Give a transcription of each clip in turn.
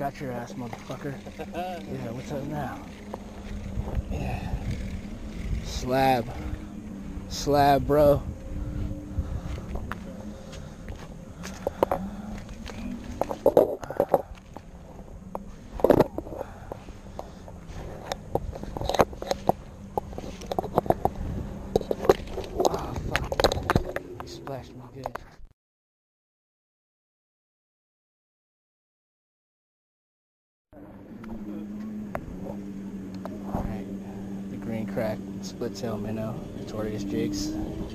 Got your ass, motherfucker. Yeah, what's up now? Yeah. Slab, bro. Oh, fuck. You splashed me good. Alright, the green crack, split tail minnow, Notorious Jigs.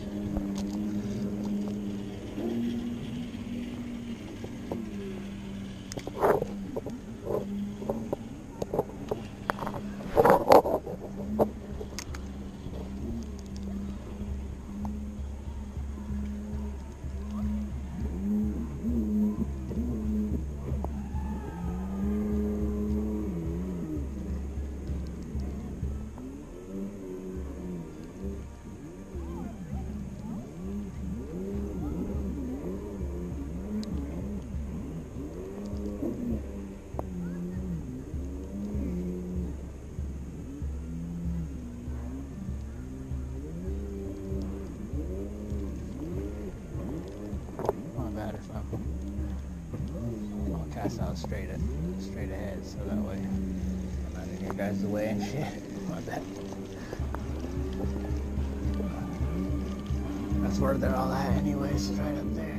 I'll cast out straight ahead, so that way I'm not in your guys' way and shit. My bad. That's where they're all at anyways, right up there.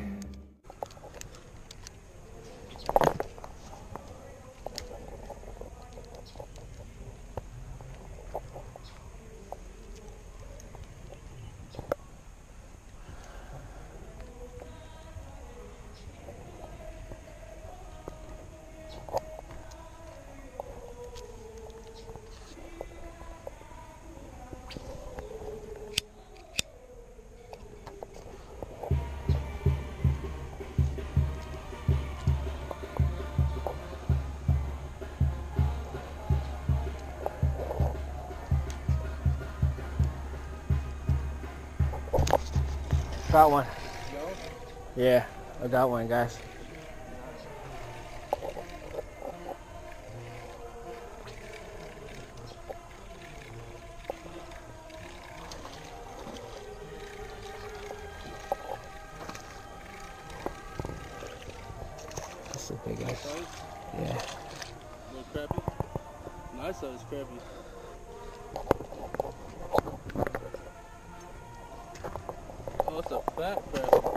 Got one. Yeah, I got one, guys. That's a big ass. Yeah. A little crappy? Nice size crappy. Oh, it's a fat crappy.